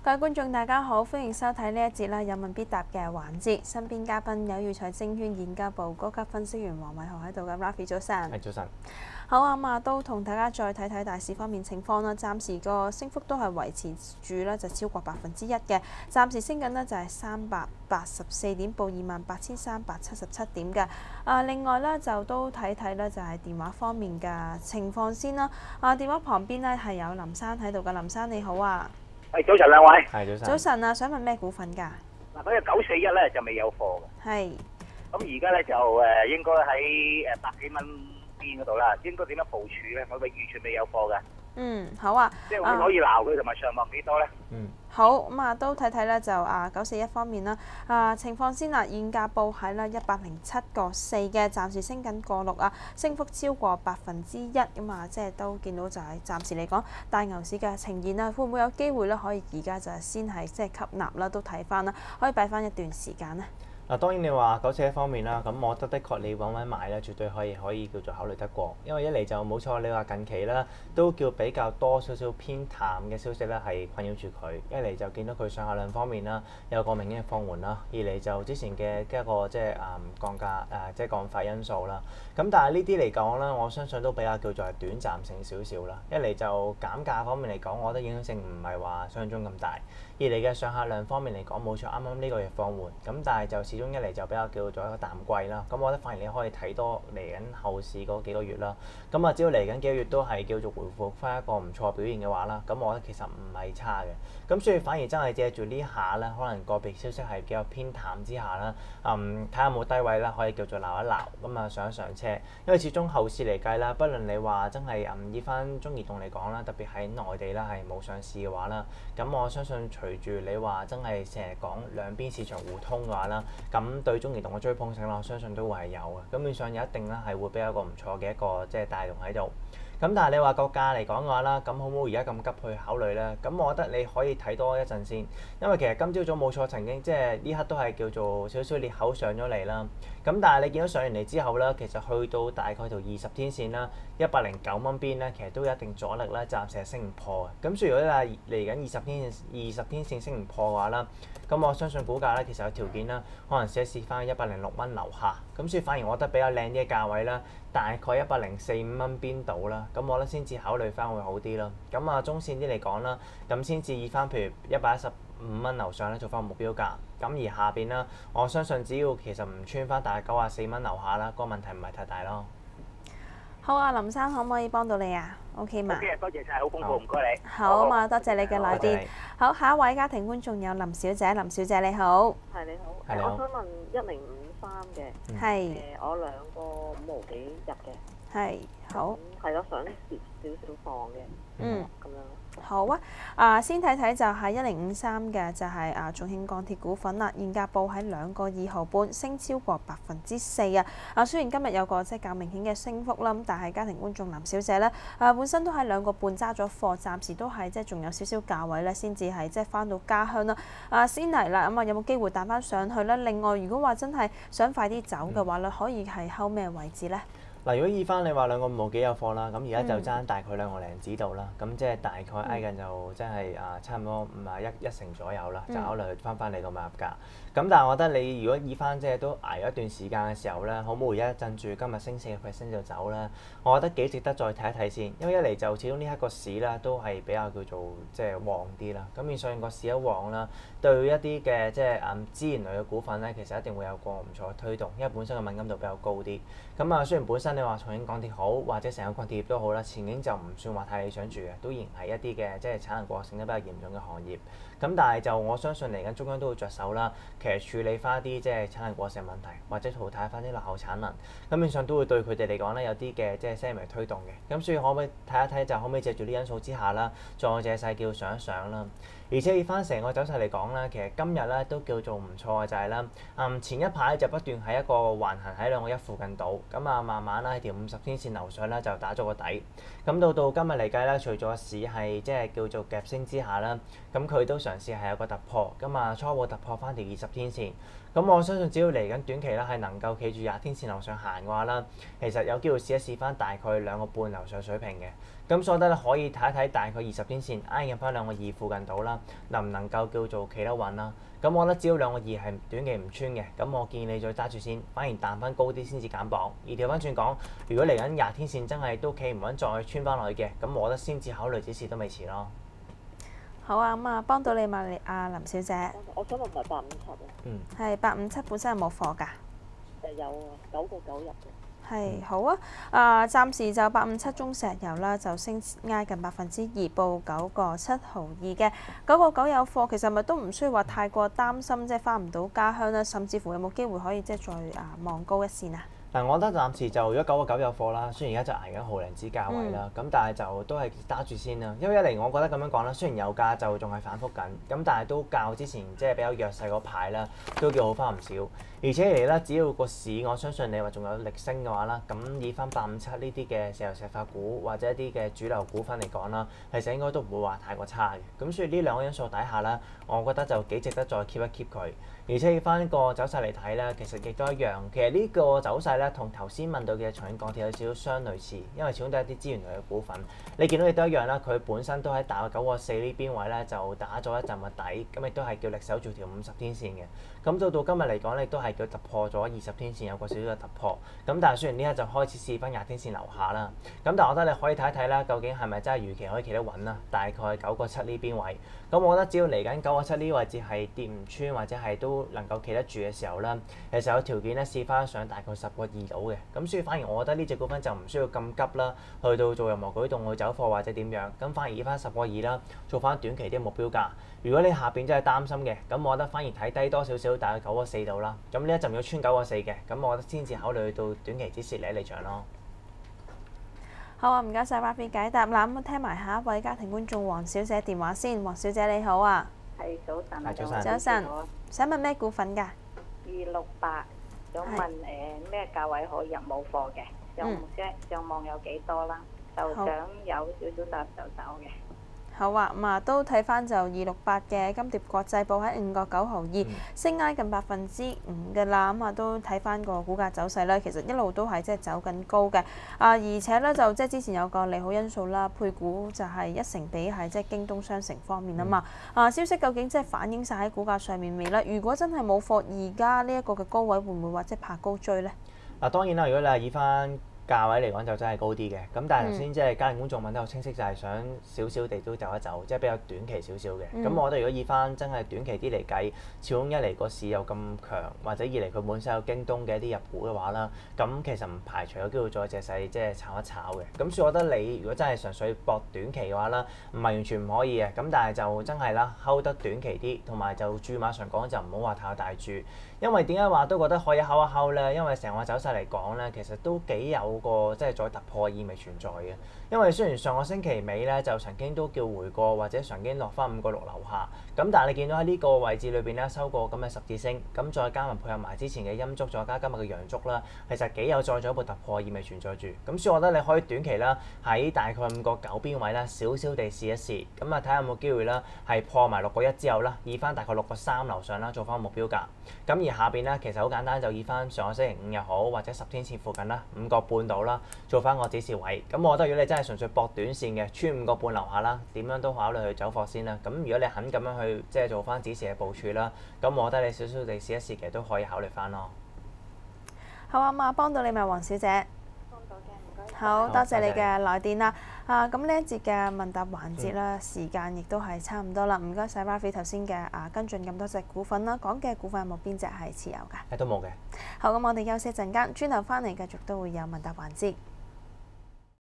各位觀眾大家好，歡迎收睇呢一節啦有問必答嘅環節。身邊嘉賓有裕財證券研究部高級分析員黃偉豪喺度嘅 Raffy 早晨。 係早晨。 好啊，都同大家再睇睇大市方面情況啦。暫時個升幅都係維持住啦，就超過1%嘅。暫時升緊呢，就係384點，報28,377點嘅。另外呢，就都睇睇呢，就係電話方面嘅情況先啦。電話旁邊呢，係有林生喺度嘅，林生你好啊。 係早晨兩位。 係早晨。 早晨啊，想問咩股份㗎？ 嗱，嗰隻941咧就未有貨嘅。 係。 咁而家咧就應該喺百幾蚊邊嗰度啦，應該點樣部署咧？我哋完全未有貨嘅。 好啊。 即係可以鬧佢同埋上望幾多咧？ 好咁啊，都睇睇咧就941方面啦。情況先啦，現價報喺啦107.4嘅，暫時升緊個6啊，升幅超過1%咁啊，即係都見到就係暫時嚟講大牛市嘅呈現啦。會唔會有機會咧？可以而家就係先係即係吸納啦，都睇翻啦，可以擺翻一段時間咧。 嗱，當然你話941方面啦，咁我覺得的確你揾位買咧，絕對可以叫做考慮得過。因為一嚟就冇錯，你話近期啦都叫比較多少少偏淡嘅消息咧，係困擾住佢。一嚟就見到佢上下量方面啦，有個明顯嘅放緩啦；二嚟就之前嘅一個即係降價即係降費因素啦。咁但係呢啲嚟講咧，我相信都比較叫做係短暫性少少啦。一嚟就減價方面嚟講，我覺得影響性唔係話想像中咁大；二嚟嘅上下量方面嚟講，冇錯，啱啱呢個月放緩，咁但係就始終一嚟就比較叫做一個淡季啦。咁我覺得反而你可以睇多嚟緊後市嗰幾個月啦。咁啊，只要嚟緊幾個月都係叫做回復翻一個唔錯表現嘅話啦，咁我覺得其實唔係差嘅。咁所以反而真係借住呢下咧，可能個別消息係比較偏淡之下啦，睇下有冇低位啦，可以叫做撈一撈，咁啊上一上車。因為始終後市嚟計啦，不論你話真係以翻中移動嚟講啦，特別喺內地啦係冇上市嘅話啦，咁我相信隨住你話真係成日講兩邊市場互通嘅話啦，咁對中移動嘅追捧性啦，我相信都會係有嘅。咁變相有一定啦，係會比較一個唔錯嘅一個即係帶動喺度。咁但係你話個價嚟講嘅話啦，咁好唔好而家咁急去考慮咧？咁我覺得你可以睇多一陣先，因為其實今朝早冇錯曾經即係呢刻都係叫做少少裂口上咗嚟啦。咁但係你見到上完嚟之後咧，其實去到大概條20天線啦，109蚊邊咧，其實都有一定阻力啦，暫時係升唔破嘅。咁所以如果你話嚟緊20天線升唔破嘅話啦，咁我相信股價咧其實有條件啦，可能試翻106蚊樓下。咁所以反而我覺得比較靚啲嘅價位啦，大概104.5蚊邊度啦。咁我覺得先至考慮翻會好啲咯。咁啊，中線啲嚟講啦，咁先至以翻譬如115蚊樓上咧做翻目標價。咁而下邊啦，我相信只要其實唔穿翻大概94蚊樓下啦，個問題唔係太大咯。 好啊，林生可唔可以幫到你啊 ？OK 嘛？ 多謝晒，好豐富，唔該你。 好啊嘛，多謝你嘅來電。好，下一位家庭觀眾有林小姐，林小姐你好。 係你好。 係你好。 我想問1053嘅。 係。 我2個5毫幾入嘅。 係。好。 係咯，想蝕少少放嘅。咁樣。 好啊！先睇睇就係1053嘅，就係中興鋼鐵股份啦。現價報喺2個2毫半，升超過4%啊！雖然今日有個即係較明顯嘅升幅啦，咁但係家庭觀眾林小姐咧，本身都喺2個半揸咗貨，暫時都係即係仲有少少價位咧，先至係即係翻到家鄉啦。先嚟啦，咁啊有冇機會彈翻上去咧？另外，如果話真係想快啲走嘅話咧，可以係睺咩位置咧？ 嗱，如果以翻你話2個5毫幾有貨啦，咁而家就爭大概2個零子度啦，咁即係大概挨近就即係差唔多一成左右啦，就考慮翻你個買入價。咁但係我覺得你如果以翻即係都捱咗一段時間嘅時候咧，好唔好而家趁住今日升4%就走咧？我覺得幾值得再睇一睇先，因為一嚟就始終呢一個市咧都係比較叫做即係旺啲啦。咁變相個市一旺啦，對一啲嘅即係資源類嘅股份咧，其實一定會有個唔錯嘅推動，因為本身嘅敏感度比較高啲。咁雖然本身你話重慶鋼鐵好，或者成個鋼鐵業都好啦，前景就唔算話太理想住嘅，都仍係一啲嘅即係產能過剩得比較嚴重嘅行業。咁但係就我相信嚟緊中央都會着手啦，其實處理翻啲即係產能過剩問題，或者淘汰翻啲落後產能，咁變相都會對佢哋嚟講咧有啲嘅即係些微推動嘅。咁所以可唔可以睇一睇就可唔可以借住啲因素之下啦，再借勢叫上一上啦。而且以翻成個走勢嚟講咧，其實今日咧都叫做唔錯嘅就係啦，前一排就不斷喺一個橫行喺2個1附近度，咁慢慢啦喺條50天線樓上咧就打咗個底。咁到今日嚟計咧，除咗市係即係叫做夾升之下啦，咁佢都嘗試係有個突破，咁初步突破翻條20 天線。咁我相信只要嚟緊短期咧係能夠企住20天線樓上行嘅話啦，其實有機會試一試翻大概2個半樓上水平嘅。咁所以覺得咧可以睇一睇大概20天線挨近翻2個2附近到啦，能唔能夠叫做企得穩啦？咁我覺得只要2個2係短期唔穿嘅，咁我建議你再揸住先，反而彈翻高啲先至減磅。而調翻轉講，如果嚟緊20天線真係都企唔穩，再穿翻落去嘅，咁我覺得先至考慮止蝕都未遲咯。 好啊，咁啊幫到你嘛，林小姐。 我想問埋857啊。 係857本身有冇貨㗎？ 有啊，9個9入嘅。 係好啊！暫時就857中石油啦，就升挨近2%，報9個7毫2嘅9個9有貨，其實咪都唔需要話太過擔心，即係翻唔到家鄉啦，甚至乎有冇機會可以即係再望高一線啊？ 嗱，我覺得暫時就如果9個9有貨啦，雖然而家就捱緊毫零子價位啦，咁但係就都係揸住先啦。因為一嚟我覺得咁樣講啦，雖然油價就仲係反覆緊，咁但係都較之前即係比較弱勢嗰排啦，都叫好翻唔少。而且嚟咧，只要個市我相信你話仲有力升嘅話啦，咁以翻857呢啲嘅石油石化股或者一啲嘅主流股份嚟講啦，其實應該都唔會話太過差嘅。咁所以呢兩個因素底下啦，我覺得就幾值得再 keep 一 keep 佢。而且以翻個走勢嚟睇咧，其實亦都一樣。其實呢個走勢咧，同頭先問到嘅長遠鋼鐵有少少相類似，因為始終都係一啲資源類嘅股份。你見到亦都一樣啦，佢本身都喺大概9個4呢邊位咧，就打咗一陣嘅底，咁亦都係叫力守住條50天線嘅。咁到今日嚟講咧，都係叫突破咗20天線，有個少少嘅突破。咁但係雖然呢一就開始試翻20天線樓下啦，咁但係我覺得你可以睇一睇啦，究竟係咪真係預期可以企得穩啦？大概9個7呢邊位。咁我覺得只要嚟緊9個7呢位置係跌唔穿或者係都能夠企得住嘅時候啦，其實有條件咧試翻上大概10個2度嘅。咁所以反而我覺得呢隻股份就唔需要咁急啦，去到做任何舉動去走貨或者點樣。咁反而以翻10個2啦，做翻短期啲目標價。如果你下邊真係擔心嘅，咁我覺得反而睇低多少少，大概9個4度啦。咁呢一陣要穿9個4嘅，咁我覺得先至考慮去到短期止蝕離場咯。 好啊，唔該晒 Rafi 解答啦。咁聽埋下一位家庭觀眾黃小姐電話先。黃小姐你好啊。 係早晨啊， 早晨。 早晨。想問咩股份㗎 ？268，想問咩價位可以入冇貨嘅？上網有幾多啦？就想有少少搭就走嘅。 好啊，都睇翻就268嘅金蝶國際報喺5個9毫2，升挨近5%嘅啦。都睇翻個股價走勢啦，其實一路都係即係走緊高嘅。而且咧就即係之前有個利好因素啦，配股就係1成比係即係京東商城方面啊嘛。消息究竟即係反映晒喺股價上面未咧？如果真係冇貨，而家呢一個嘅高位會唔會話即係怕高追咧？ 當然啦，如果你係以翻價位嚟講就真係高啲嘅，咁但係頭先即係家庭觀眾問得好清晰，就係想少少地都走一走，即係比較短期少少嘅。咁我覺得如果以翻真係短期啲嚟計，始終一嚟個市又咁強，或者二嚟佢本身有京東嘅一啲入股嘅話啦，咁其實唔排除有機會再借勢即係炒一炒嘅。咁所以我覺得你如果真係純粹搏短期嘅話啦，唔係完全唔可以嘅。咁但係就真係啦，hold得短期啲，同埋就注碼上講就唔好話太大注。因為點解話都覺得可以睺一睺咧？因為成個走勢嚟講咧，其實都幾有個即係再突破嘅意味存在嘅。因為雖然上個星期尾咧就曾經都叫回過，或者曾經落翻5個6樓下，咁但係你見到喺呢個位置裏邊咧收過咁嘅十字星，咁再加埋配合埋之前嘅陰燭，再加今日嘅陽燭啦，其實幾有再進一步突破嘅意味存在住。咁所以我覺得你可以短期啦喺大概5個9邊位啦，少少地試一試，咁啊睇下有冇機會啦係破埋6個1之後啦，以翻大概6個3樓上啦做翻目標價。咁而下邊咧其實好簡單，就以翻上個星期5又好，或者10天線附近啦5個半度啦，做翻個指示位。咁我覺得如果你真係純粹搏短線嘅，穿5個半樓下啦，點樣都考慮去走貨先啦。咁如果你肯咁樣去即係做翻指示嘅部署啦，咁我覺得你少少地試一試，其實都可以考慮翻咯。 好啊，幫到你咪黃小姐。 幫到嘅，唔該。 好多謝你嘅來電啦。咁呢一節嘅問答環節啦，時間亦都係差唔多啦。唔該晒 Rafi 頭先嘅跟進咁多隻股份啦，講嘅股份有冇邊隻係持有㗎？ 都冇嘅。 好，咁我哋休息一陣間，轉頭翻嚟繼續都會有問答環節。